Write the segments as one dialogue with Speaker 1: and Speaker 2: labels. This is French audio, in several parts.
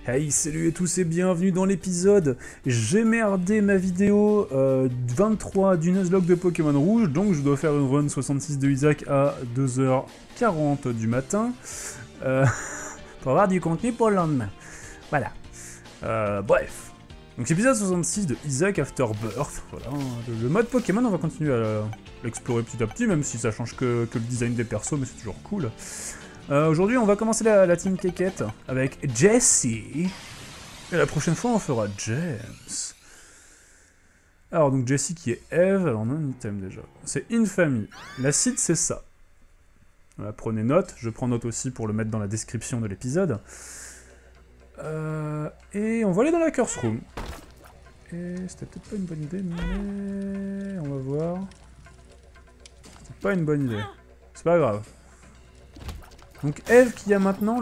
Speaker 1: Hey, salut à tous et bienvenue dans l'épisode. J'ai merdé ma vidéo 23 du Nuzlocke de Pokémon Rouge, donc je dois faire une run 66 de Isaac à 2h40 du matin pour avoir du contenu pour le lendemain. Voilà. Bref. Donc épisode 66 de Isaac Afterbirth. Voilà. Le mode Pokémon, on va continuer à l'explorer petit à petit, même si ça change que le design des persos, mais c'est toujours cool. Aujourd'hui, on va commencer la team Keket avec Jessie. Et la prochaine fois, on fera James. Alors, donc Jessie qui est Eve. Alors, on a un item déjà. C'est Infamy. L'acide, c'est ça. Voilà, prenez note. Je prends note aussi pour le mettre dans la description de l'épisode. Et on va aller dans la Curse Room. Et c'était peut-être pas une bonne idée, mais on va voir. C'est pas une bonne idée. C'est pas grave. Donc Eve qui a maintenant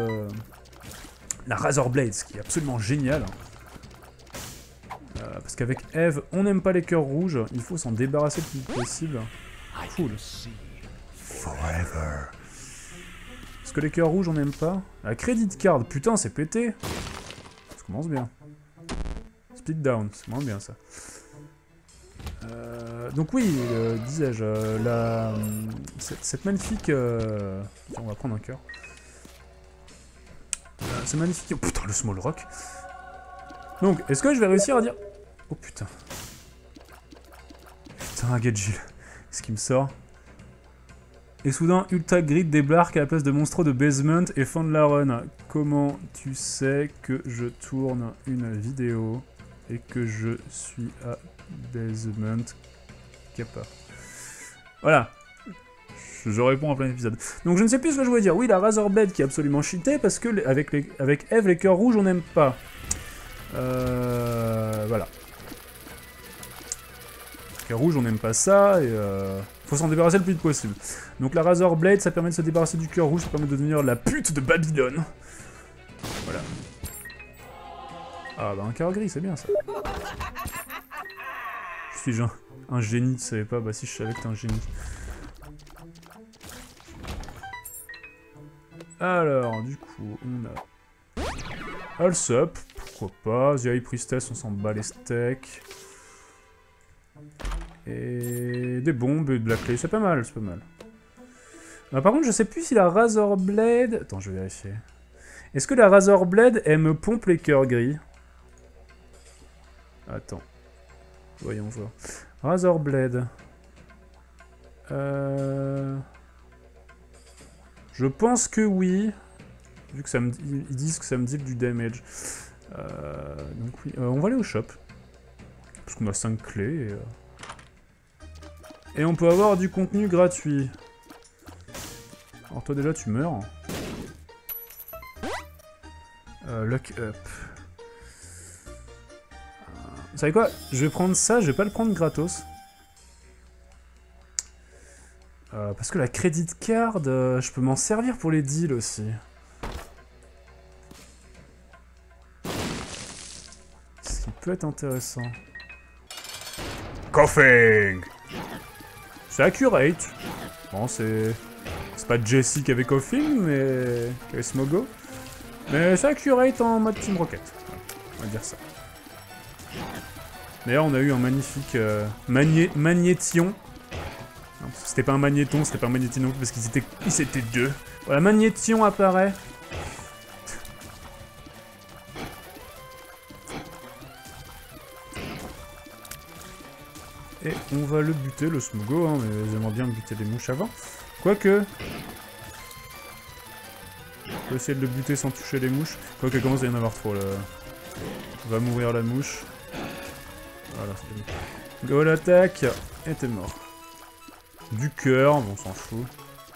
Speaker 1: la Razor Blade, ce qui est absolument génial. Parce qu'avec Eve, on n'aime pas les cœurs rouges, il faut s'en débarrasser le plus possible. Cool. Forever. Parce que les cœurs rouges, on n'aime pas. La credit card, putain, c'est pété. Ça commence bien. Speed down, c'est moins bien ça. Donc oui, disais-je, cette magnifique... Tiens, on va prendre un cœur. C'est magnifique... Oh putain, le small rock. Donc, est-ce que je vais réussir à dire... Oh putain. Putain, un Gadgil. Ce qui me sort. Et soudain, Ultra Grid débarque à la place de Monstro de Basement et fin de la run. Comment tu sais que je tourne une vidéo et que je suis à Basement Kappa. Voilà. Je réponds en plein épisode. Donc je ne sais plus ce que je voulais dire. Oui, la Razor Blade qui est absolument cheatée parce que avec Eve, les cœurs rouges, on n'aime pas. Voilà. Les cœurs rouges, on n'aime pas ça et faut s'en débarrasser le plus vite possible. Donc la Razor Blade, ça permet de se débarrasser du cœur rouge, ça permet de devenir la pute de Babylone. Voilà. Ah bah un cœur gris, c'est bien ça. Je suis un génie, tu savais pas? Bah si, je savais que t'es un génie. Alors, du coup, on a... Allsup, pourquoi pas. The High Priestess, on s'en bat les steaks. Et des bombes et de la clé, c'est pas mal, c'est pas mal. Par contre, je sais plus si la Razor Blade... Attends, je vais vérifier. Est-ce que la Razor Blade, elle me pompe les cœurs gris? Attends. Voyons voir. Razor Blade. Je pense que oui. Vu que ça me... Ils disent que ça me dit du damage. Donc oui. On va aller au shop. Parce qu'on a 5 clés. Et on peut avoir du contenu gratuit. Alors toi déjà tu meurs. Lock up. Vous savez quoi? Je vais prendre ça, je vais pas le prendre gratos. Parce que la credit card, je peux m'en servir pour les deals aussi. Ce qui peut être intéressant. Coughing! C'est accurate. Bon, c'est pas Jessie qui avait coughing, mais... qui avait Smogo. Mais c'est accurate en mode Team Rocket. On va dire ça. D'ailleurs, on a eu un magnifique magnétion. C'était pas un magnéton, c'était pas un magnétino, parce qu'ils étaient deux. Voilà, magnétion apparaît. Et on va le buter, le Smogo, hein, mais j'aimerais bien buter des mouches avant. Quoique... On peut essayer de le buter sans toucher les mouches. Quoique commence à y en avoir trop, là. Va mourir la mouche. Voilà, c'est bon. Go l'attaque. Et t'es mort. Du cœur, bon, on s'en fout.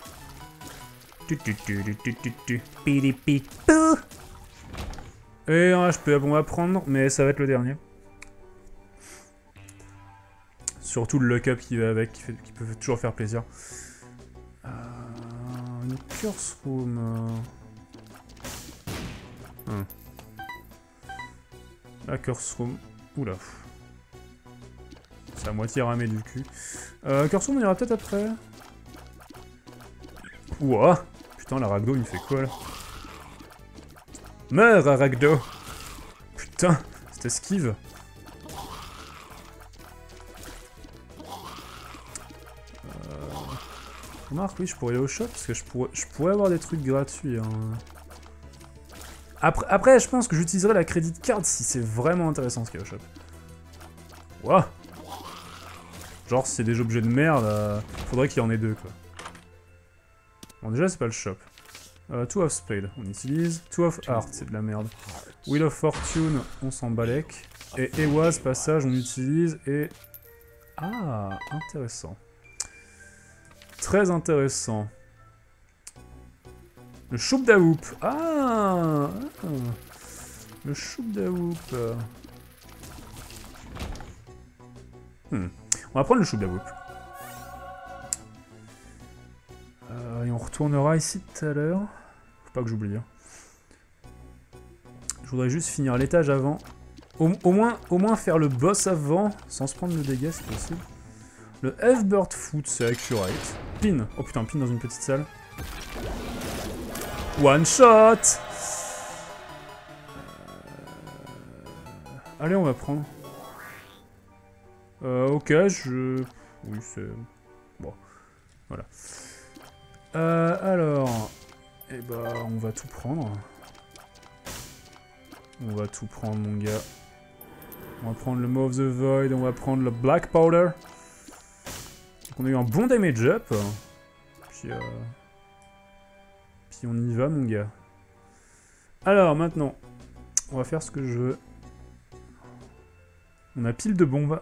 Speaker 1: Et un HP, bon, on va prendre, mais ça va être le dernier. Surtout le lock-up qui va avec, qui peut toujours faire plaisir. Une Curse Room. La Curse Room. Oula. C'est à moitié ramé du cul. Curse Room, on ira peut-être après. Ouah. Putain, la Ragdo, il fait quoi là? Meurs, Arachdo. Putain, cette esquive. Remarque, oui, je pourrais aller au shop, parce que je pourrais avoir des trucs gratuits. Hein. Après, je pense que j'utiliserai la credit card si c'est vraiment intéressant ce qu'il y a au shop. Ouah. Genre, si c'est des objets de merde, faudrait qu'il y en ait deux, quoi. Bon, déjà, c'est pas le shop. Two of Spade, on utilise. Two of Heart, c'est de la merde. Wheel of Fortune, on s'en balèque. Et Ewaz, passage, on utilise. Et... Ah, intéressant. Très intéressant. Le choup d'Aoup. Ah, le choup d'Aoup. On va prendre le choup d'Aoup. Et on retournera ici tout à l'heure. Faut pas que j'oublie. Hein. Je voudrais juste finir l'étage avant. Au moins faire le boss avant, sans se prendre le dégât si possible. Le F-Bird Foot, c'est accurate. Pin. Oh putain, pin dans une petite salle. One shot. Allez, on va prendre. Ok, oui, c'est... Bon, voilà. Alors... Eh ben, on va tout prendre. On va tout prendre, mon gars. On va prendre le Maw of the Void, on va prendre le Black Powder. Donc on a eu un bon damage up. Puis on y va, mon gars. Alors, maintenant, on va faire ce que je veux. On a pile de bombes.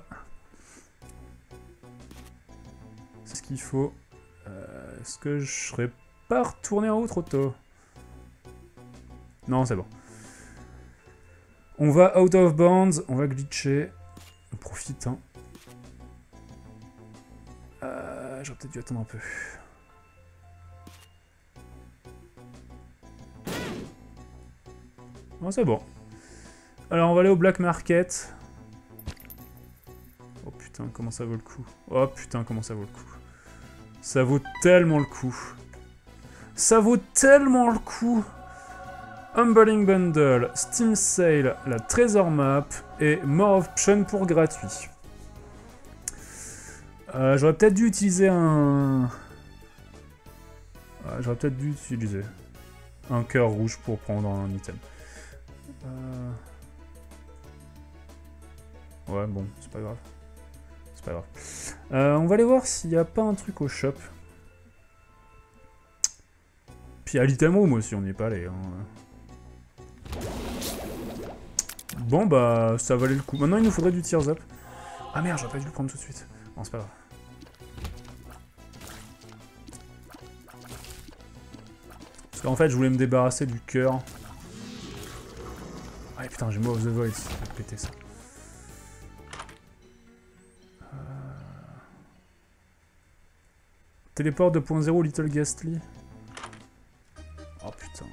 Speaker 1: C'est ce qu'il faut. Est-ce que je serais pas retourné en haut trop tôt? Non, c'est bon. On va out of bounds, on va glitcher. On profite, hein. J'aurais peut-être dû attendre un peu. Non, c'est bon. Alors, on va aller au Black Market. Oh putain, comment ça vaut le coup. Oh putain, comment ça vaut le coup. Ça vaut tellement le coup. Ça vaut tellement le coup. Humbling Bundle, Steam Sale, la Trésor Map et More Option pour gratuit. J'aurais peut-être dû utiliser un... J'aurais peut-être dû utiliser un cœur rouge pour prendre un item. Ouais, bon, c'est pas grave. C'est pas grave. On va aller voir s'il n'y a pas un truc au shop. Puis à l'Itamo, moi aussi, on n'y est pas allé. Hein. Bon, bah, ça valait le coup. Maintenant, il nous faudrait du Tears Up. Ah merde, j'aurais pas dû le prendre tout de suite. Non, c'est pas grave. Parce qu'en fait, je voulais me débarrasser du cœur. Ah putain, j'ai Maw of the Void, ça va péter ça. Téléport 2.0 Little Ghastly. Oh putain.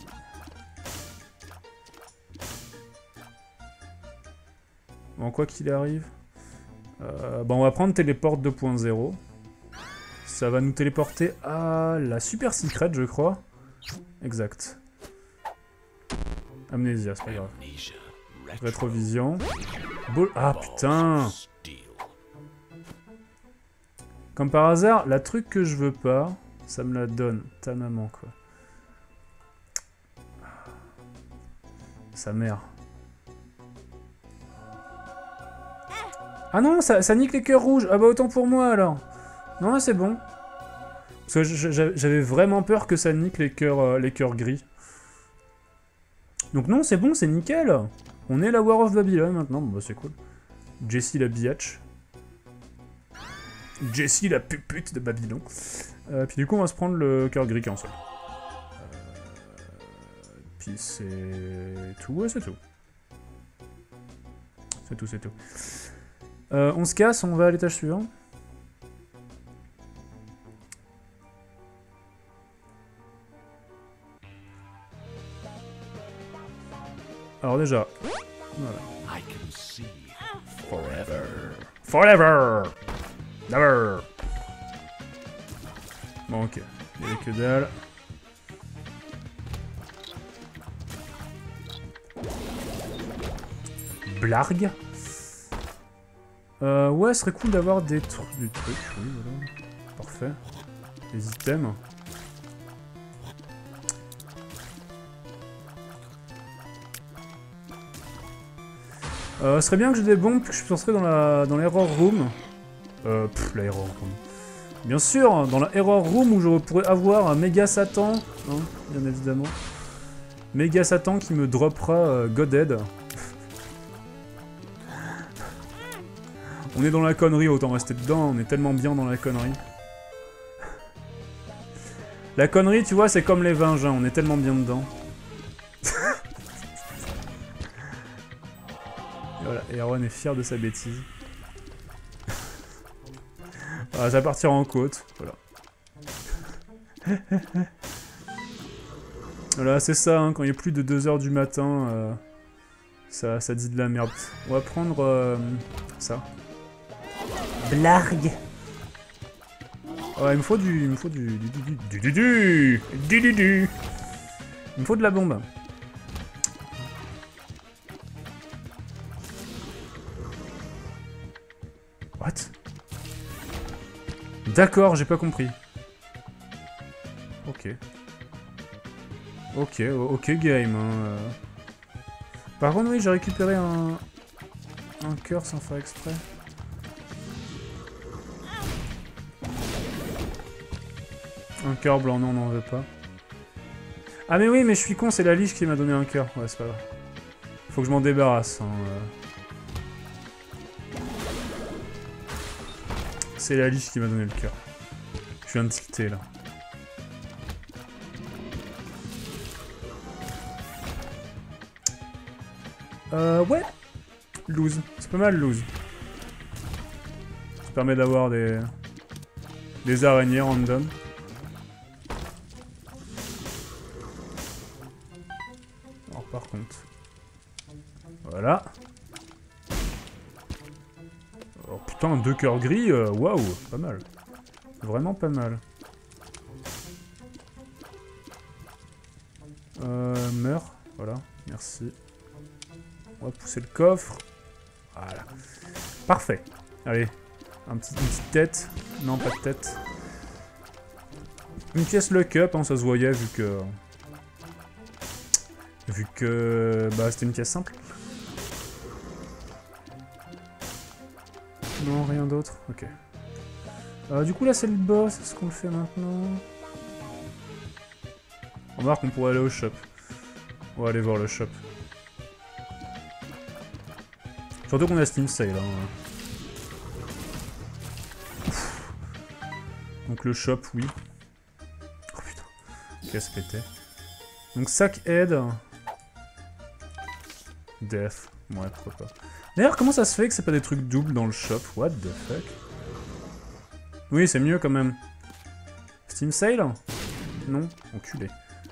Speaker 1: Bon, quoi qu'il arrive. Bon, on va prendre Téléport 2.0. Ça va nous téléporter à la Super Secret, je crois. Exact. Amnésia, c'est pas grave. Rétrovision. Ah putain! Comme par hasard, la truc que je veux pas, ça me la donne. Ta maman, quoi. Sa mère. Ah non, ça nique les cœurs rouges. Ah bah autant pour moi, alors. Non, c'est bon. Parce que j'avais vraiment peur que ça nique les cœurs gris. Donc non, c'est bon, c'est nickel. On est la War of Babylon maintenant, bon bah c'est cool. Jessie la biatch. Jessie la pupute de Babylon. Puis du coup on va se prendre le cœur gris qui est en sol. Puis c'est tout, ouais c'est tout. C'est tout, c'est tout. On se casse, on va à l'étage suivant. Alors déjà, voilà. Forever. Forever. Never. Bon ok, il n'y avait que dalle. Blarg. Ouais, ce serait cool d'avoir des trucs, oui, voilà. Parfait. Des items. Ce serait bien que j'ai des bombes, que je penserais dans l'Error Room. La Error Room. Bien sûr, dans la Error Room où je pourrais avoir un méga Satan, hein, bien évidemment. Méga Satan qui me droppera Godhead. On est dans la connerie, autant rester dedans, on est tellement bien dans la connerie. La connerie, tu vois, c'est comme les vinges, hein, on est tellement bien dedans. Et voilà, Erwan est fier de sa bêtise. Voilà, ça va partir en côte, voilà. Voilà, c'est ça, hein, quand il est plus de 2 h du matin, ça dit de la merde. On va prendre ça. Blarg. Ouais, il me faut du... Il me faut de la bombe. What? D'accord, j'ai pas compris. Ok. Ok game. Hein. Par contre, oui, j'ai récupéré un cœur sans faire exprès. Un cœur blanc, non, on n'en veut pas. Ah mais oui, mais je suis con, c'est la liche qui m'a donné un cœur. Ouais, c'est pas grave. Faut que je m'en débarrasse. Hein. C'est la liche qui m'a donné le cœur. Je viens de tilter là. Ouais. Lose. C'est pas mal, lose. Ça permet d'avoir des araignées random. Alors par contre... Voilà. Oh putain, 2 cœurs gris, waouh, pas mal. Vraiment pas mal. Meurs, voilà, merci. On va pousser le coffre. Voilà. Parfait. Allez, une petite tête. Non, pas de tête. Une pièce lock up, hein, ça se voyait vu que... Bah, c'était une pièce simple. Non, rien d'autre. Ok. Du coup, là, c'est le boss. Est-ce qu'on le fait maintenant? Remarque qu'on pourrait aller au shop. On va aller voir le shop. Surtout qu'on a Steam Sale. Hein. Donc le shop, oui. Oh putain. Qu'est-ce que c'était? Donc sac aide. Death. Ouais, pourquoi pas. D'ailleurs, comment ça se fait que c'est pas des trucs doubles dans le shop? What the fuck? Oui, c'est mieux quand même. Steam Sale? Non, enculé.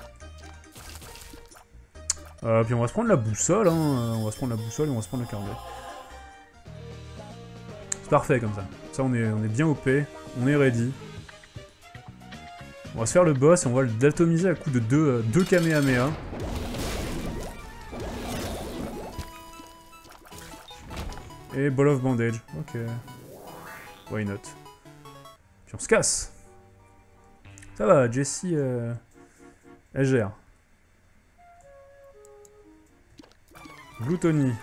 Speaker 1: Puis on va se prendre la boussole, hein. On va se prendre la boussole et on va se prendre le carnet. C'est parfait comme ça. Ça, on est bien OP. On est ready. On va se faire le boss et on va le d'atomiser à coup de deux Kamehameha. Et Ball of Bandage. Ok. Why not? Puis on se casse. Ça va, Jessie, elle gère. Gluttony.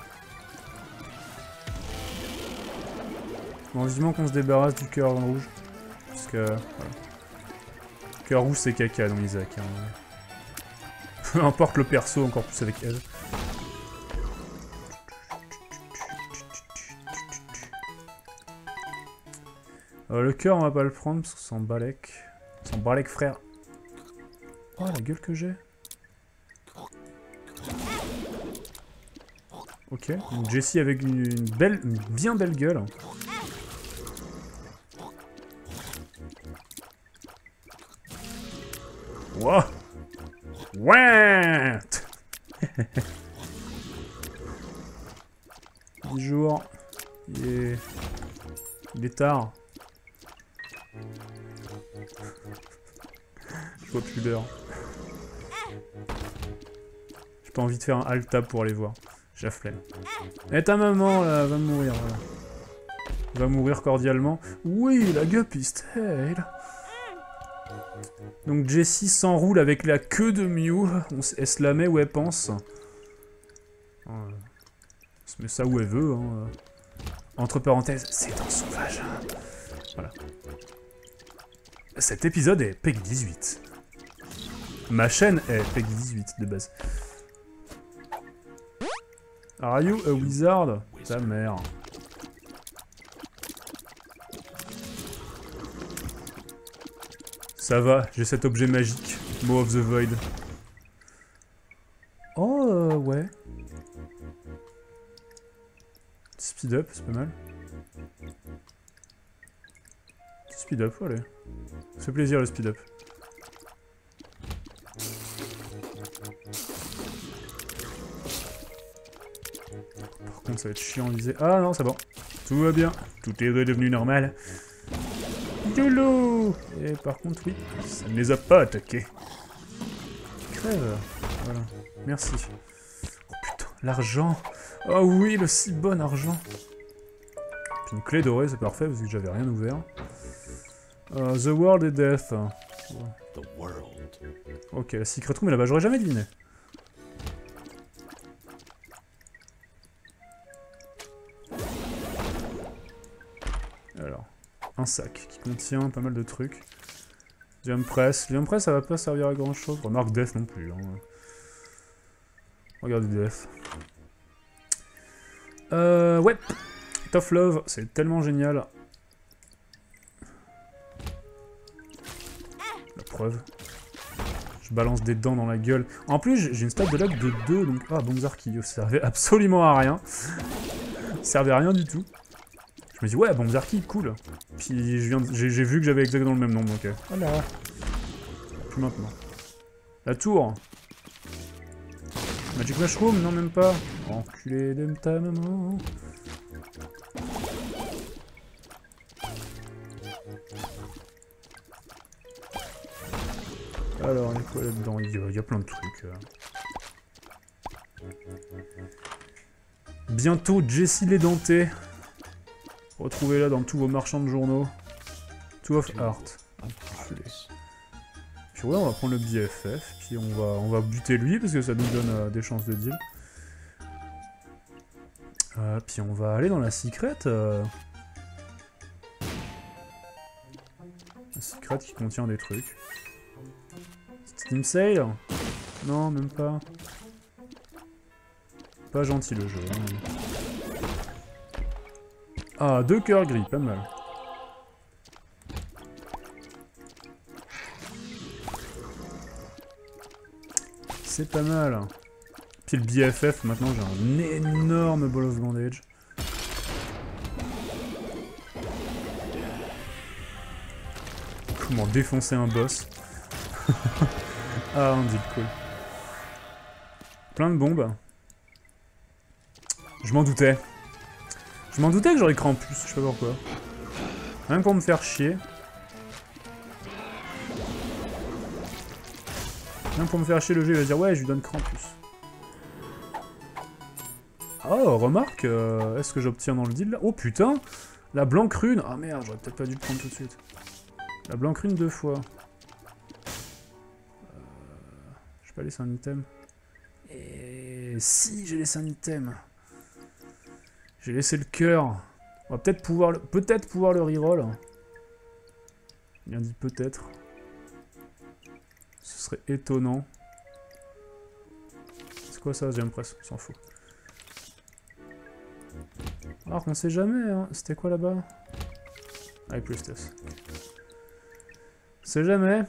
Speaker 1: Bon, vivement qu'on se débarrasse du cœur rouge. Parce que... Voilà. Cœur rouge, c'est caca dans Isaac. Hein. Peu importe le perso, encore plus avec elle. Le cœur, on va pas le prendre parce que c'est en balèque. C'est en balèque, frère. Oh, la gueule que j'ai. Ok, donc Jessie avec une bien belle gueule. Wow. Ouais. 10 jours. Il est tard. Je vois plus l'heure. J'ai pas envie de faire un alt tab pour aller voir. J'ai la flemme. Et ta maman, là, va mourir, voilà. Va mourir cordialement. Oui, la Guppy Tail. Donc Jessie s'enroule avec la queue de Mew. Elle se la met où elle pense. Elle se met ça où elle veut. Hein. Entre parenthèses, c'est dans son vagin. Voilà. Cet épisode est PEGI 18. Ma chaîne est PEGI 18 de base. Are you a wizard? Ta mère. Ça va, j'ai cet objet magique. Maw of the Void. Oh, ouais. Speed up, c'est pas mal. Speed up, allez. Ça fait plaisir le speed up. Par contre, ça va être chiant à viser. Ah non, c'est bon. Tout va bien. Tout est redevenu normal. YOLO! Et par contre, oui, ça ne les a pas attaqués. Crève. Voilà. Merci. Oh putain, l'argent. Oh oui, le si bon argent. Puis une clé dorée, c'est parfait, parce que j'avais rien ouvert. The World et Death. Ok, la Secret Room, mais là-bas, j'aurais jamais deviné. Alors, un sac qui contient pas mal de trucs. Jump Press. Jump Press, ça va pas servir à grand chose. Remarque Death non plus. Hein. Regardez Death. Ouais. Tough Love, c'est tellement génial. La preuve. Je balance des dents dans la gueule. En plus, j'ai une stat de luck de 2, donc... Ah, Bonzarki, ça servait absolument à rien. Ça servait à rien du tout. Je me dis, ouais, Bonzarki, cool. Puis j'ai vu que j'avais exactement le même nombre, ok. Voilà. Plus maintenant. La tour. Magic Mushroom, non, même pas. Enculé de ta maman. Alors, il y a quoi là-dedans? Il y a plein de trucs. Bientôt, Jessie l'édenté. Retrouvez-la dans tous vos marchands de journaux. Two of Heart. Puis ouais, on va prendre le BFF, puis on va buter lui, parce que ça nous donne des chances de deal. Puis on va aller dans la secret. La secret qui contient des trucs. Steam Sale? Non, même pas. Pas gentil le jeu. Hein. Ah, 2 cœurs gris, pas mal. C'est pas mal. Puis le BFF, maintenant j'ai un énorme Ball of Bandage. Comment défoncer un boss. Ah, un deal cool. Plein de bombes. Je m'en doutais. Je m'en doutais que j'aurais Krampus, je sais pas pourquoi. Rien pour me faire chier. Rien pour me faire chier, le jeu il va dire ouais, je lui donne Krampus. Oh, remarque, est-ce que j'obtiens dans le deal là? Oh putain! La Blanc-Rune! Ah merde, j'aurais peut-être pas dû le prendre tout de suite. La Blanc-Rune 2 fois. J'ai pas laissé un item. Et si, j'ai laissé un item. J'ai laissé le cœur. On va peut-être pouvoir le reroll. Bien dit peut-être. Ce serait étonnant. C'est quoi ça, Jump Press? On s'en fout. Alors qu'on sait jamais, hein. C'était quoi là-bas? Ah, plus test. C'est jamais.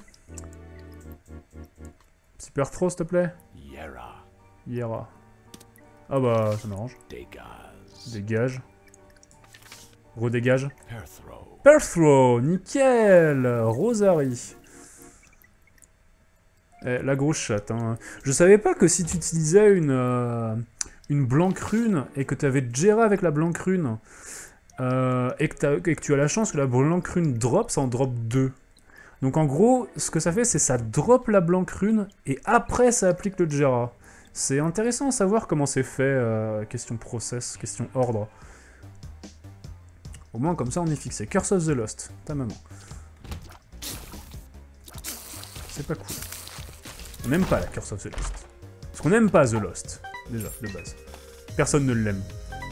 Speaker 1: Super Throw, s'il te plaît. Yera. Ah bah, ça m'arrange. Dégage. Redégage. Perth Throw, nickel. Rosary. La grosse chatte. Hein. Je savais pas que si tu utilisais une Blanc-Rune et que tu avais Jera avec la Blanc-Rune et que tu as la chance que la Blanc-Rune drop, ça en drop 2. Donc en gros, ce que ça fait, c'est ça drop la Blanc-Rune et après ça applique le Jera. C'est intéressant à savoir comment c'est fait, question process, question ordre. Au moins comme ça on est fixé. Curse of the Lost, ta maman. C'est pas cool. On n'aime pas la Curse of the Lost. Parce qu'on n'aime pas The Lost, déjà, de base. Personne ne l'aime.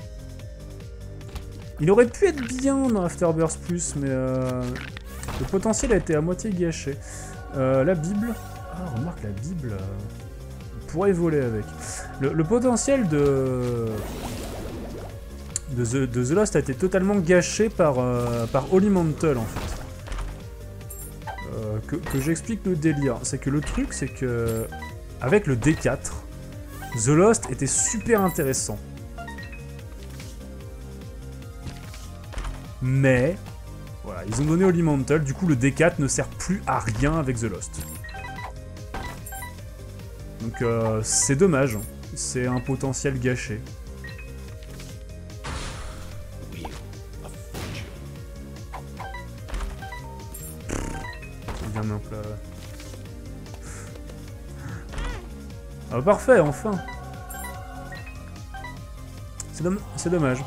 Speaker 1: Il aurait pu être bien dans Afterbirth Plus, mais le potentiel a été à moitié gâché. La Bible... Ah, remarque, la Bible... on pourrait voler avec. Le potentiel de The Lost a été totalement gâché par Holy Mantle, en fait. Que j'explique le délire. C'est que le truc, c'est que... Avec le D4, The Lost était super intéressant. Mais... Voilà, ils ont donné Holy Mantle, du coup le D4 ne sert plus à rien avec The Lost. Donc c'est dommage, c'est un potentiel gâché. C'est bien un plat. Ah parfait, enfin. C'est dommage.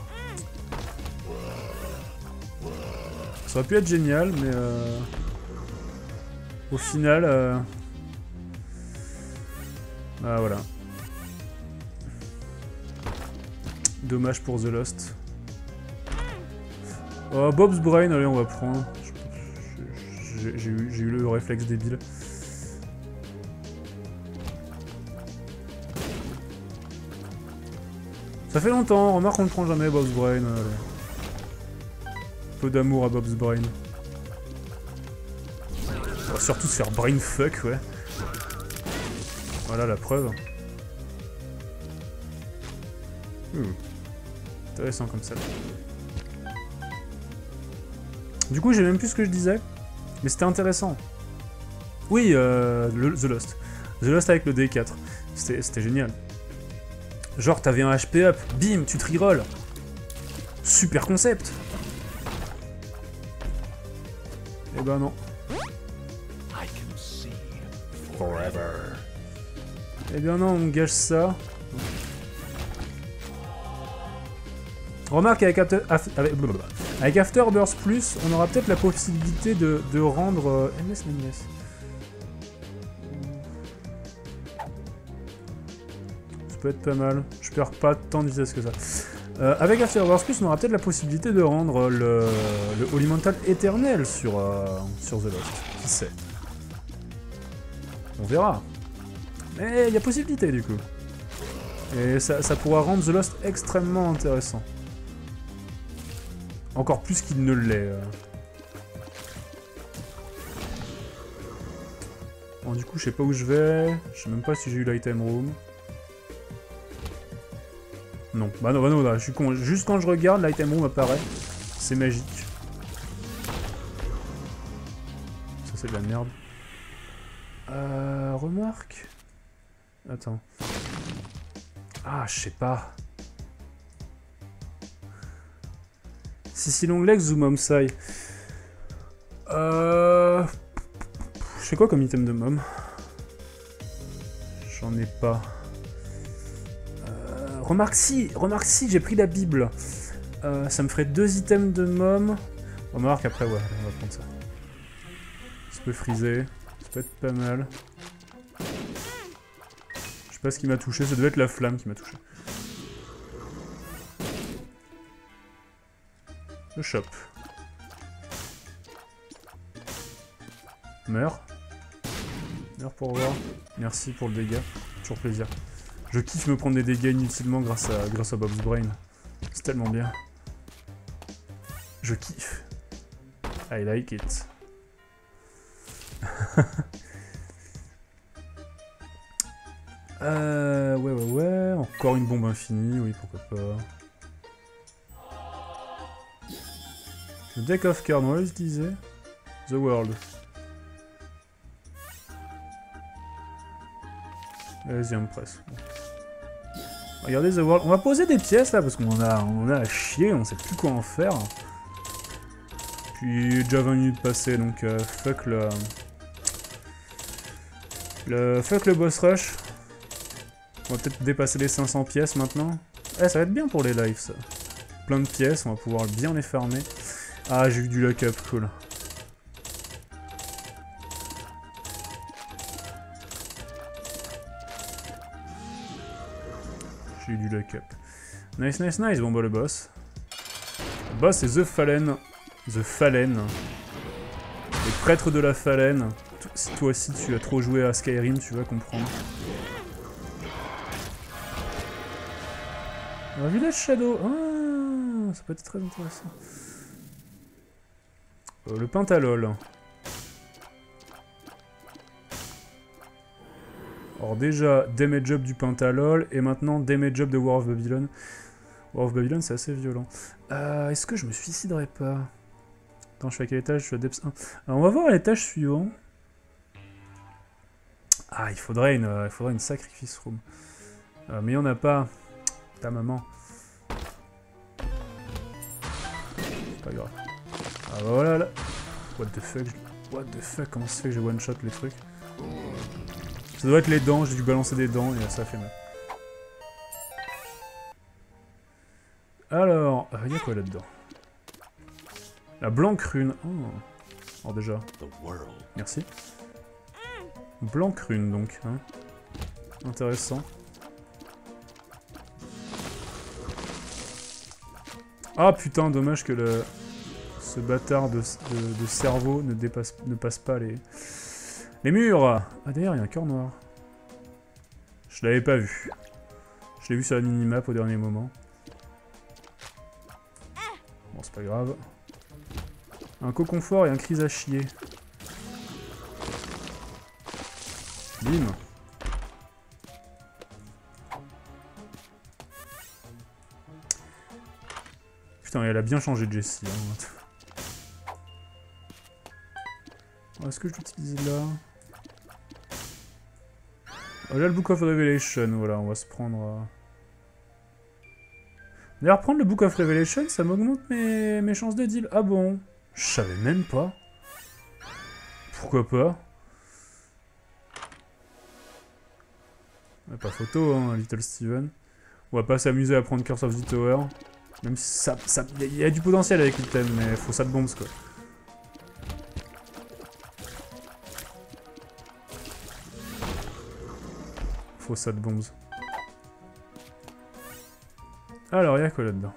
Speaker 1: Ça aurait pu être génial, mais au final... Ah voilà. Dommage pour The Lost. Oh, Bob's Brain, allez, on va prendre. J'ai eu le réflexe débile. Ça fait longtemps, remarque on ne prend jamais Bob's Brain. Allez. Peu d'amour à Bob's Brain. On va surtout se faire brain fuck, ouais. Voilà la preuve. Intéressant comme ça. Du coup, j'ai même plus ce que je disais. Mais c'était intéressant. Oui, The Lost. The Lost avec le D4. C'était génial. Genre, t'avais un HP up, bim, tu te reroll. Super concept. Eh ben non. Forever. Eh bien non, on gâche ça. Remarque, avec Afterbirth Plus, on aura peut-être la possibilité de rendre... MS, MS. Ça peut être pas mal. Je perds pas tant de vitesse que ça. Avec Afterbirth Plus, on aura peut-être la possibilité de rendre le Holy Mantle éternel sur The Lost. Qui sait? On verra. Mais il y a possibilité du coup. Et ça pourra rendre The Lost extrêmement intéressant. Encore plus qu'il ne l'est. Bon, du coup, je sais pas où je vais. Je sais même pas si j'ai eu l'item room. Non, bah non, là, je suis con. Juste quand je regarde, l'item room apparaît. C'est magique. Ça, c'est de la merde. Remarque. Attends. Ah, je sais pas. Sissi Longlegs ou Momsai. Je sais quoi comme item de Mom? J'en ai pas. Remarque si, j'ai pris la Bible. Ça me ferait 2 items de Mom. Remarque après, ouais, on va prendre ça. Ça peut friser. Ça peut être pas mal. Je sais pas ce qui m'a touché, ça devait être la flamme qui m'a touché. Le shop. Meurs. Meurs pour voir. Merci pour le dégât. Toujours plaisir. Je kiffe me prendre des dégâts inutilement grâce à Bob's Brain. C'est tellement bien. Je kiffe. I like it. Ouais. Encore une bombe infinie, oui, pourquoi pas. Le deck of cards, on va l'utiliser. The World. Vas-y, on presse. Regardez The World. On va poser des pièces là parce qu'on en a à chier, on sait plus quoi en faire. Puis déjà 20 minutes passées, donc fuck fuck le boss rush. On va peut-être dépasser les 500 pièces maintenant. Eh, ça va être bien pour les lives, ça. Plein de pièces, on va pouvoir bien les farmer. Ah, j'ai eu du luck up, cool. J'ai eu du luck up. Nice, nice, nice. Bon, bah, le boss. Le boss, c'est The Fallen. The Fallen. Les prêtres de la Fallen. Si toi aussi tu as trop joué à Skyrim, tu vas comprendre. Un village Shadow. Ah, ça peut être très intéressant. Le Pentalol. Alors déjà, damage up du Pentalol, et maintenant damage up de War of Babylon. War of Babylon, c'est assez violent. Est-ce que je me suiciderais pas? Attends, je suis à quel étage? Je suis à Depths 1. Alors, on va voir à l'étage suivant. Ah, il faudrait une sacrifice room. Mais il n'y en a pas. Ta maman. Pas grave. Ah bah voilà là. What the fuck? What the fuck? Comment ça se fait que j'ai one shot les trucs? Ça doit être les dents, j'ai dû balancer des dents et ça fait mal. Alors, il y a quoi là-dedans? La blanque rune. Oh. Alors déjà. Merci. Blanque rune donc. Hein. Intéressant. Ah putain, dommage que ce bâtard de cerveau ne passe pas les murs. Ah d'ailleurs, il y a un cœur noir. Je l'avais pas vu. Je l'ai vu sur la minimap au dernier moment. Bon, c'est pas grave. Un cocon fort et un crise à chier. Bim. Putain, elle a bien changé de Jessie. Hein. Est-ce que je l'utilise là? Là, le Book of Revelation, voilà, on va se prendre... D'ailleurs, prendre le Book of Revelation, ça m'augmente mes chances de deal. Ah bon? Je savais même pas. Pourquoi pas? Pas photo, hein, Little Steven. On va pas s'amuser à prendre Curse of the Tower. Même si il y a du potentiel avec l'item, mais faut ça de bombes, quoi. Faut ça de bombes. Alors, il y a quoi là-dedans?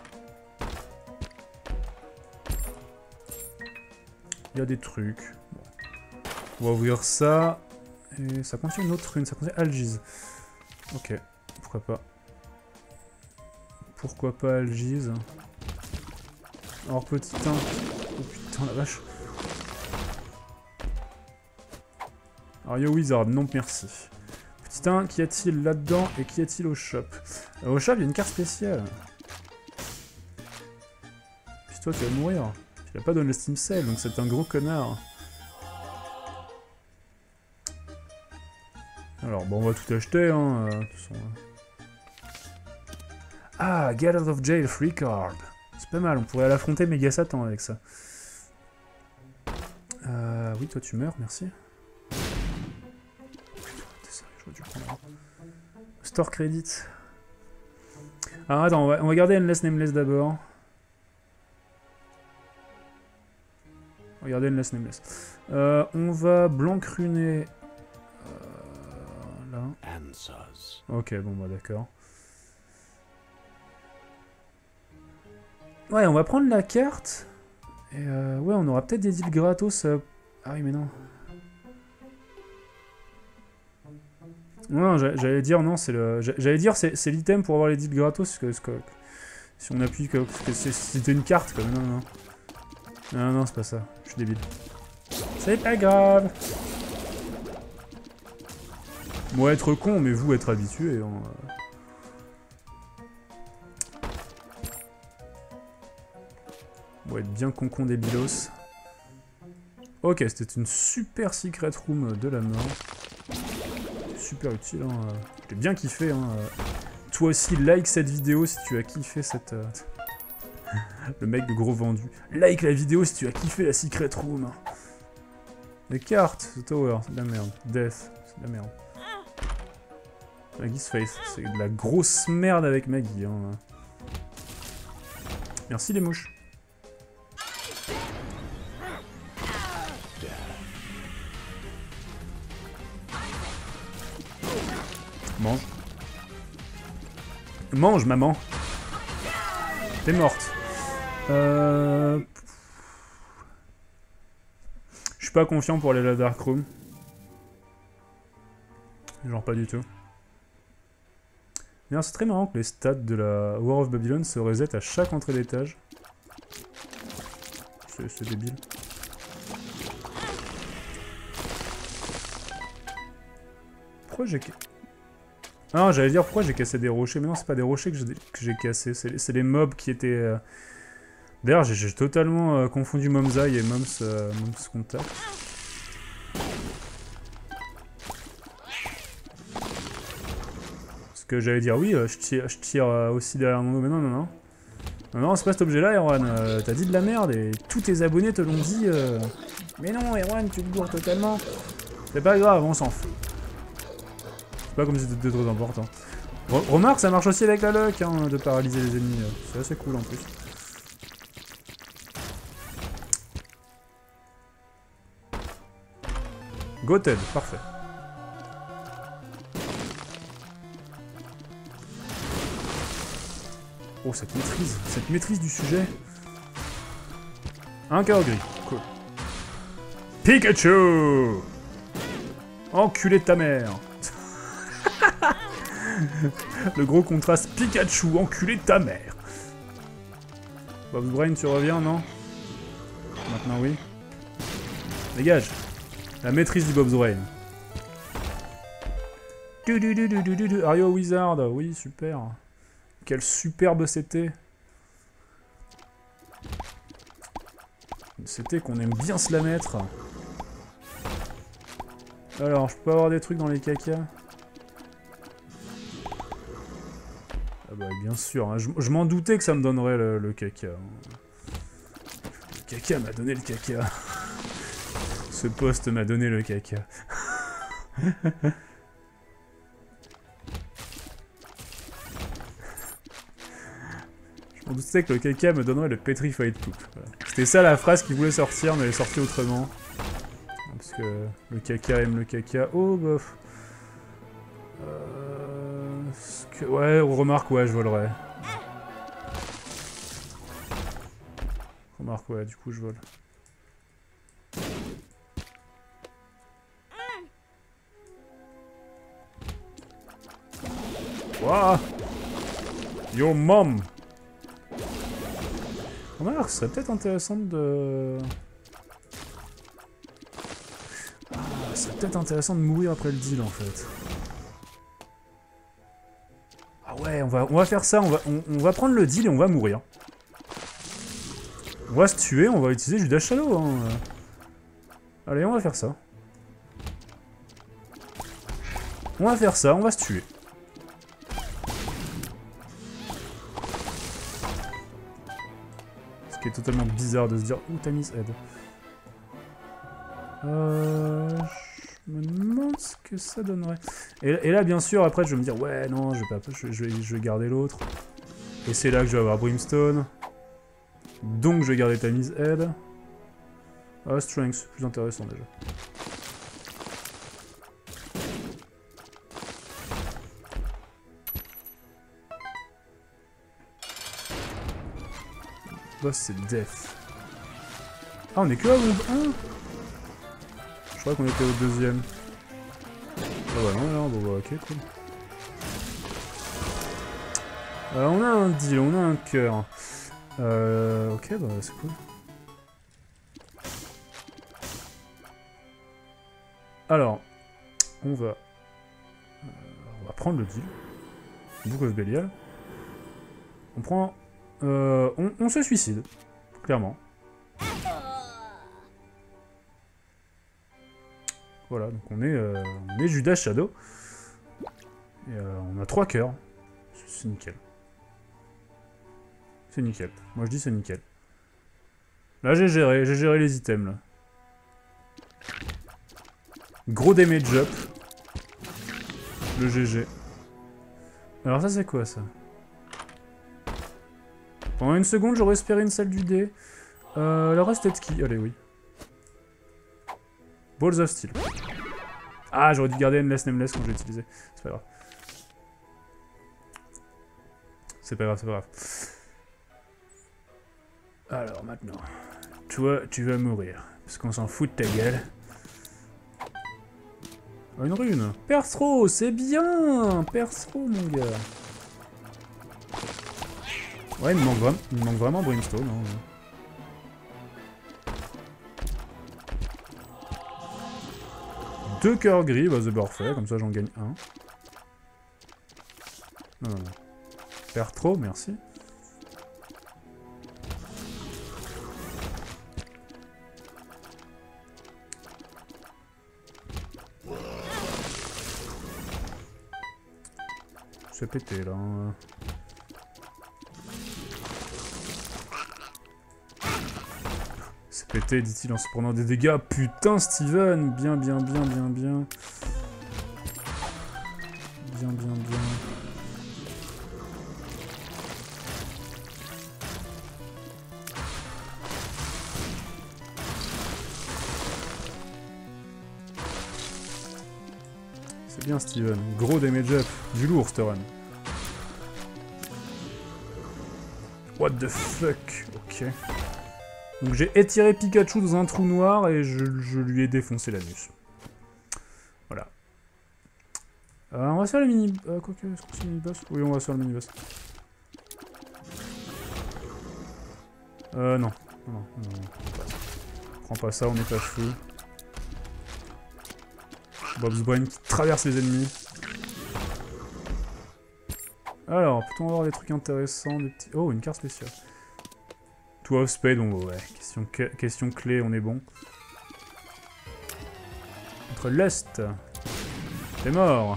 Speaker 1: Il y a des trucs. Bon. On va ouvrir ça. Et ça contient une autre rune, ça contient Algiz. Ok, pourquoi pas. Pourquoi pas Algiz? Alors petit 1. Oh putain la vache. Alors yo Wizard, non merci. Petit 1, qu'y a-t-il là-dedans et qu'y a-t-il au shop? Au shop, il y a une carte spéciale. Puis toi tu vas mourir. Tu l'as pas donné le Steam Sale, donc c'est un gros connard. Alors, bon, on va tout acheter, hein. De toute façon, Ah, Get Out of Jail Free Card. C'est pas mal, on pourrait l'affronter méga Satan avec ça. Oui, toi tu meurs, merci. T'es sérieux, j'aurais dû prendre. Store Credit. Alors attends, on va garder Endless Nameless d'abord. Regardez Endless Nameless. On va blanc runer. Là. Ok, bon bah d'accord. Ouais, on va prendre la carte. Et ouais, on aura peut-être des deals gratos. Ah oui, mais non. Non, j'allais dire, non, c'est le... J'allais dire, c'est l'item pour avoir les deals gratos. Parce que si on appuie, que c'était une carte, quoi. Non, non. Non, non, c'est pas ça. Je suis débile. C'est pas grave. Moi, être con, mais vous, être habitué. Hein. On va être bien con débilos. Ok, c'était une super secret room de la mort. Super utile, hein. J'ai bien kiffé, hein. Toi aussi, like cette vidéo si tu as kiffé cette... Le mec de gros vendu. Like la vidéo si tu as kiffé la secret room. Les cartes, The Tower, c'est de la merde. Death, c'est de la merde. Maggie's Face, c'est de la grosse merde avec Maggie. Hein. Merci les mouches. Mange. Mange, maman. T'es morte. Je suis pas confiant pour aller à la Darkroom. Genre pas du tout. D'ailleurs, c'est très marrant que les stats de la War of Babylon se reset à chaque entrée d'étage. C'est débile. Pourquoi j'ai... Ah, j'allais dire pourquoi j'ai cassé des rochers, mais non, c'est pas des rochers que j'ai cassés, c'est les mobs qui étaient... D'ailleurs, j'ai totalement confondu Momsai et Moms Contact. Parce que j'allais dire, oui, je tire aussi derrière mon dos, mais non, non, non. Non, non, c'est pas cet objet-là, Erwan. T'as dit de la merde et tous tes abonnés te l'ont dit. Mais non, Erwan, tu te gourres totalement. C'est pas grave, on s'en fout. C'est pas comme si c'était trop important. Remarque, ça marche aussi avec la luck, hein, de paralyser les ennemis. C'est assez cool en plus. Goten, parfait. Oh, cette maîtrise du sujet. Un cœur gris, cool. Pikachu! Enculé de ta mère. Le gros contraste Pikachu, enculé de ta mère. Bob's Brain, tu reviens, non? Maintenant, oui. Dégage. La maîtrise du Bob's Brain. Are you a wizard? Oui, super. Quel superbe c'était. C'était qu'on aime bien se la mettre. Alors, je peux avoir des trucs dans les cacas? Ah bah bien sûr, hein. Je m'en doutais que ça me donnerait le caca. Le caca m'a donné le caca. Ce poste m'a donné le caca. Je m'en doutais que le caca me donnerait le Petrified Poop. Voilà. C'était ça la phrase qu'il voulait sortir, mais elle est sortie autrement. Parce que le caca aime le caca. Oh, bof. Ouais, remarque, ouais, je volerai. Remarque, ouais, du coup, je vole. Wouah! Yo, mom! Remarque, ce serait peut-être intéressant de... Ah, c'est peut-être intéressant de mourir après le deal, en fait. Ah ouais, on va faire ça, on va prendre le deal et on va mourir. On va se tuer, on va utiliser Judas Shadow. Hein. Allez, on va faire ça. On va faire ça, on va se tuer. Ce qui est totalement bizarre de se dire... Ouh, t'as mis aide. Je me demande ce que ça donnerait. Et là, bien sûr, après, je vais me dire, ouais, non, je vais garder l'autre. Et c'est là que je vais avoir Brimstone. Donc, je vais garder Tammy's Head. Ah, Strength, plus intéressant déjà. Boss, c'est Death. Ah, on est que à Wound 1. Je crois qu'on était au deuxième. Ah bah non, bon bah ok, cool. On a un deal, on a un cœur. Ok, bah c'est cool. Alors, on va prendre le deal. Book of Belial. On prend... on se suicide, clairement. Voilà, donc on est Judas Shadow. Et on a 3 cœurs. C'est nickel. C'est nickel. Moi je dis c'est nickel. Là j'ai géré les items là. Gros damage up. Le GG. Alors ça c'est quoi ça? Pendant une seconde j'aurais espéré une salle du dé. Le reste est qui? Allez oui. Balls of Steel. Ah j'aurais dû garder Endless Nameless quand je l'ai utilisé. C'est pas grave. C'est pas grave, c'est pas grave. Alors maintenant. Toi tu vas mourir. Parce qu'on s'en fout de ta gueule. Oh, une rune. Perthro, c'est bien. Perthro mon gars. Ouais, il me manque vraiment Brimstone. Hein. Deux cœurs gris, bah c'est parfait, comme ça j'en gagne un. Non, non, non. Perthro, merci. C'est pété là. Hein. C'est pété, dit-il en se prenant des dégâts. Putain, Steven! Bien, bien, bien, bien, bien. Bien, bien, bien. C'est bien, Steven. Gros damage up. Du lourd, cette run. What the fuck? Ok. Donc j'ai étiré Pikachu dans un trou noir et je lui ai défoncé l'anus. Voilà. On va se faire le mini... quoique, est-ce que c'est le mini-boss? Oui, on va se faire le mini-boss. Non. Non, non, non. Prends pas ça, on n'est pas fou. Bob's Brain qui traverse les ennemis. Alors, peut-on avoir des trucs intéressants, des petits... Oh, une carte spéciale. Two of Spade, bon ouais, question clé, on est bon. Contre Lust. T'es mort.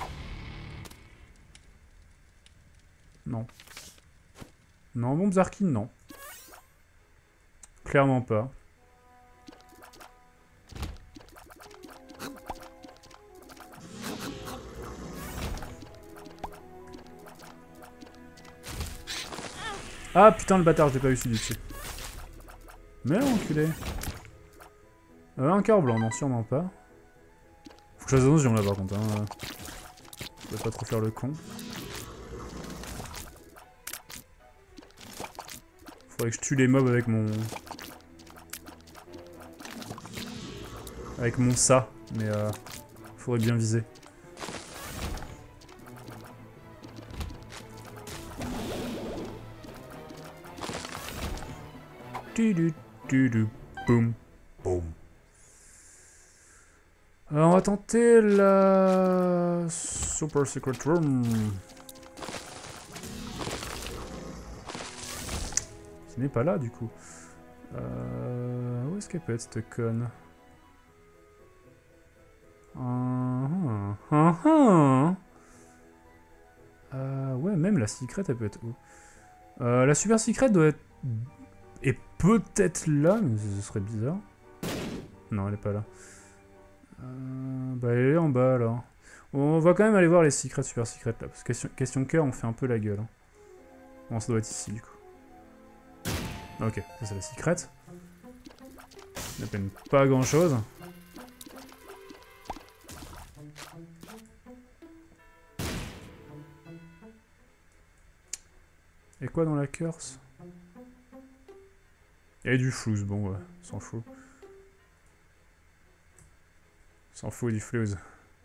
Speaker 1: Non. Non, bon, Zarkin, non. Clairement pas. Ah putain, le bâtard, je l'ai pas eu celui dessus. Mais enculé. Un cœur blanc, non, sûrement pas. Faut que je fasse attention là par contre. Hein. Je vais pas trop faire le con. Faudrait que je tue les mobs avec mon... Avec mon ça, mais faudrait bien viser. Boum, boum. Alors on va tenter la Super Secret Room. Ce n'est pas là du coup. Où est-ce qu'elle peut être cette conne? Ouais, même la secret elle peut être où? La Super Secret doit être... Et peut-être là, mais ce serait bizarre. Non, elle est pas là. Bah elle est en bas là. On va quand même aller voir les secrets, super secrets là. Parce que question cœur, on fait un peu la gueule. Hein. Bon, ça doit être ici du coup. Ok, ça c'est la secret. Ça ne peine pas grand chose. Et quoi dans la curse? Il y a du flouze, bon ouais, s'en fout. S'en fout du flouze.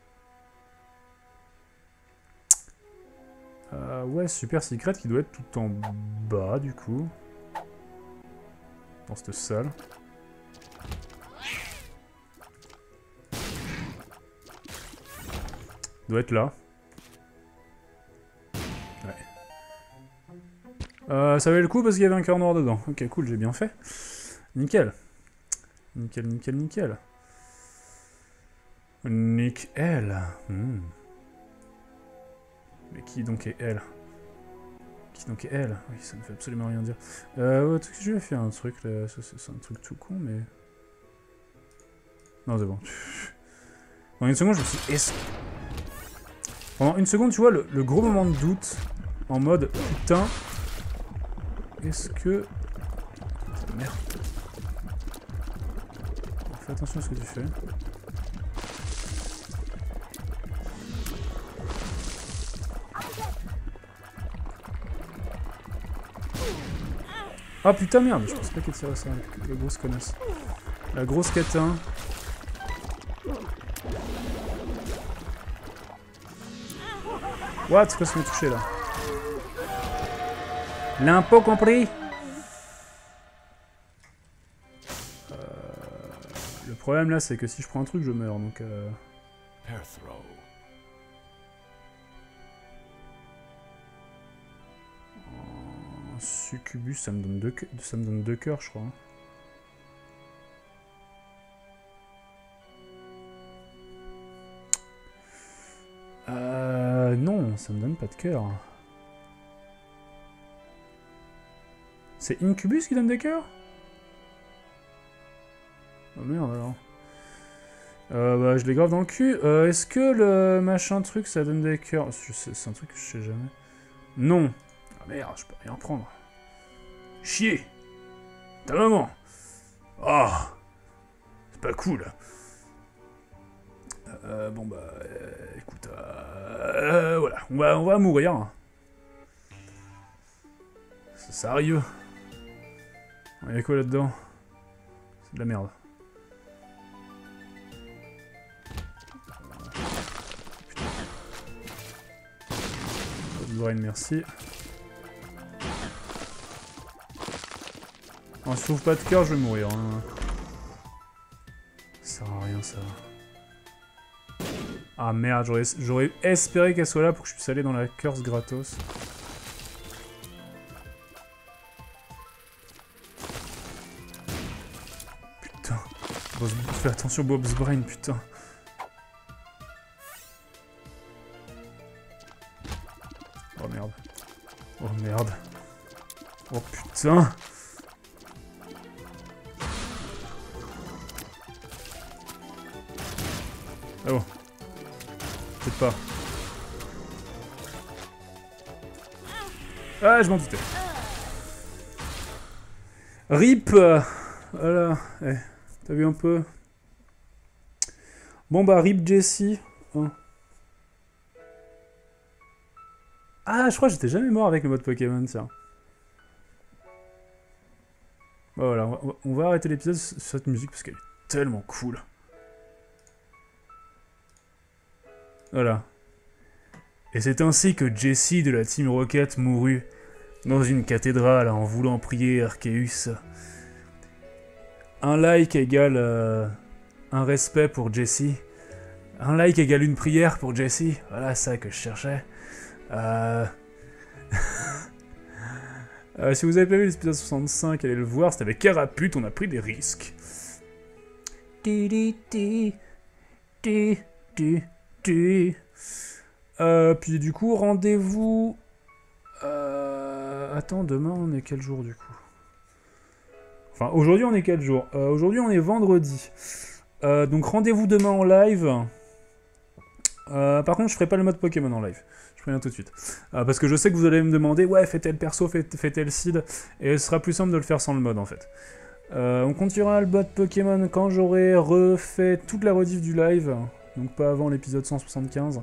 Speaker 1: Ouais, super secret qui doit être tout en bas du coup. Dans cette salle. Doit être là. Ça valait le coup parce qu'il y avait un cœur noir dedans. Ok, cool, j'ai bien fait. Nickel. Nickel, nickel, nickel. Nickel. Mais qui donc est elle? Qui donc est elle? Oui, ça ne fait absolument rien dire. Je vais faire un truc là. C'est un truc tout con, mais... Non, c'est bon. En une seconde, je me suis... Pendant une seconde, tu vois, le gros moment de doute, en mode, putain, est-ce que... Merde. Fais attention à ce que tu fais. Ah putain merde, je pense pas qu'elle tirait ça, la grosse connasse. La grosse catin. What? C'est quoi ce qu'on a touché là? L'impôt compris? Le problème là c'est que si je prends un truc je meurs donc Succubus ça me donne deux cœurs je crois. Non, ça me donne pas de cœur. C'est Incubus qui donne des cœurs? Oh merde alors. Bah je les grave dans le cul. Est-ce que le machin truc ça donne des cœurs? C'est un truc que je sais jamais. Non. Ah merde, je peux rien prendre. Chier. Ta maman. Oh. C'est pas cool. Bon bah écoute, voilà, on va mourir. C'est sérieux. Il y a quoi là-dedans? C'est de la merde. Putain. Merci. Non, si je trouve pas de cœur, je vais mourir. Hein. Ça sert à rien ça. Ah merde, j'aurais espéré qu'elle soit là pour que je puisse aller dans la curse gratos. Putain. Fais attention Bob's Brain, putain. Oh merde. Oh merde. Oh putain. Ah bon. Peut-être pas. Ah, je m'en doutais. RIP. Voilà. Eh, t'as vu un peu? Bon bah, RIP Jessie. Hein. Ah, je crois que j'étais jamais mort avec le mode Pokémon, tiens. Bah voilà, on va arrêter l'épisode sur cette musique parce qu'elle est tellement cool. Voilà. Et c'est ainsi que Jessie de la Team Rocket mourut dans une cathédrale en voulant prier Arceus. Un like égale un respect pour Jessie. Un like égale une prière pour Jessie. Voilà ça que je cherchais. Si vous avez pas vu l'épisode 65, allez le voir. C'était avec Carapute, on a pris des risques. Puis du coup, rendez-vous... Attends, demain on est quel jour du coup? Enfin, aujourd'hui on est quel jour? Aujourd'hui on est vendredi. Donc rendez-vous demain en live. Par contre, je ferai pas le mode Pokémon en live. Je préviens tout de suite. Parce que je sais que vous allez me demander, ouais, fais tel perso, fais tel seed. Et ce sera plus simple de le faire sans le mode en fait. On continuera le mode Pokémon quand j'aurai refait toute la rediff du live. Donc pas avant l'épisode 175.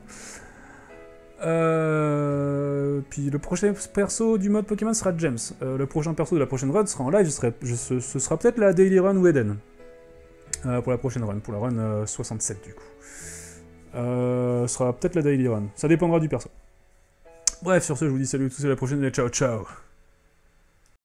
Speaker 1: Puis le prochain perso du mode Pokémon sera James. Le prochain perso de la prochaine run sera en live. Ce sera peut-être la Daily Run ou Eden. Pour la prochaine run. Pour la run 67 du coup. Ce sera peut-être la Daily Run. Ça dépendra du perso. Bref, sur ce, je vous dis salut à tous et à la prochaine et ciao ciao.